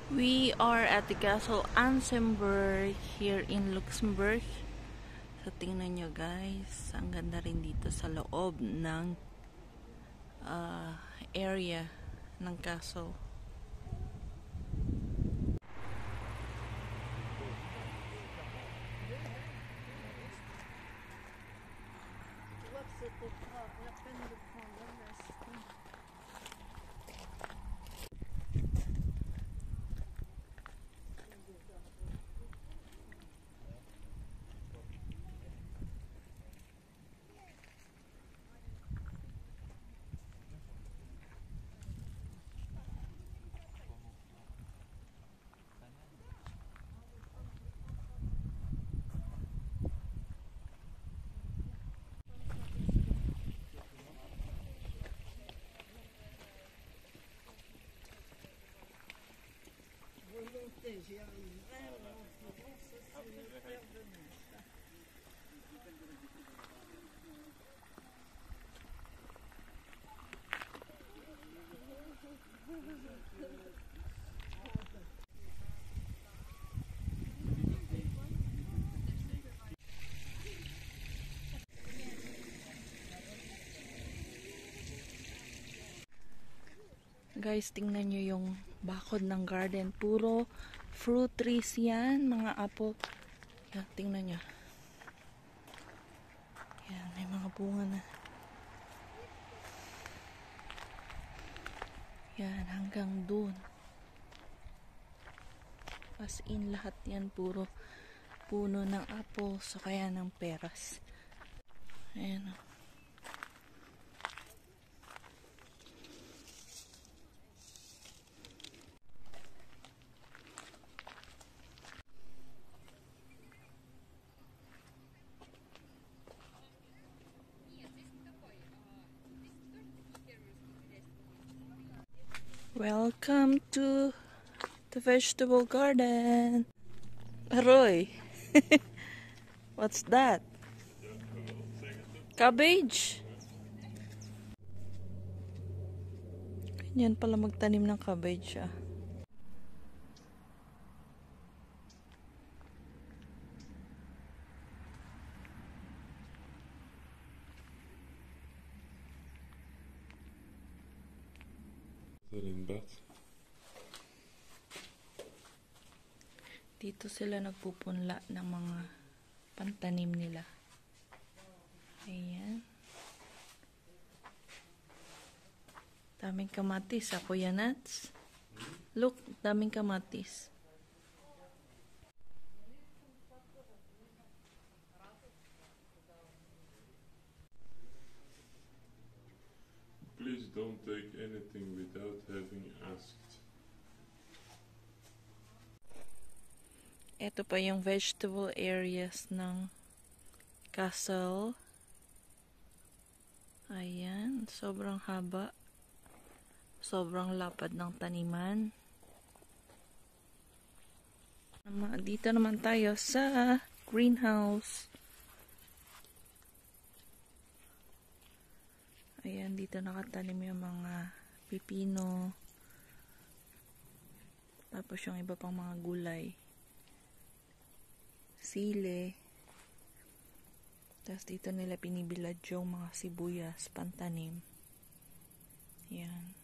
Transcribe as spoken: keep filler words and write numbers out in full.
We are at the Castle Ansenberg here in Luxembourg. So tingnan nyo guys, ang ganda rin dito sa loob ng uh, area ng castle. Guys, tingnan nyo yung bakod ng garden. Puro fruit trees yan. Mga apple. Yan, tingnan nyo. Yan, may mga bunga na. Yan, hanggang dun. As in, lahat yan puro puno ng apple. So, kaya ng peras. Ayan o. Welcome to the vegetable garden. Aroy. What's that? Cabbage. Ganyan pala magtanim ng cabbage ah. Dito sila nagpupunla ng mga pantanim nila. Ayan. Daming kamatis ah, Kuya Nats. Look, daming kamatis. Please don't take anything without having asked. Ito pa yung vegetable areas ng castle. Ayan, sobrang haba. Sobrang lapad ng taniman. Dito naman tayo sa greenhouse. Ayan, dito nakatanim yung mga pipino. Tapos yung iba pang mga gulay. Sile. Tapos dito nila pinibilad yung mga sibuyas, pantanim. Yan.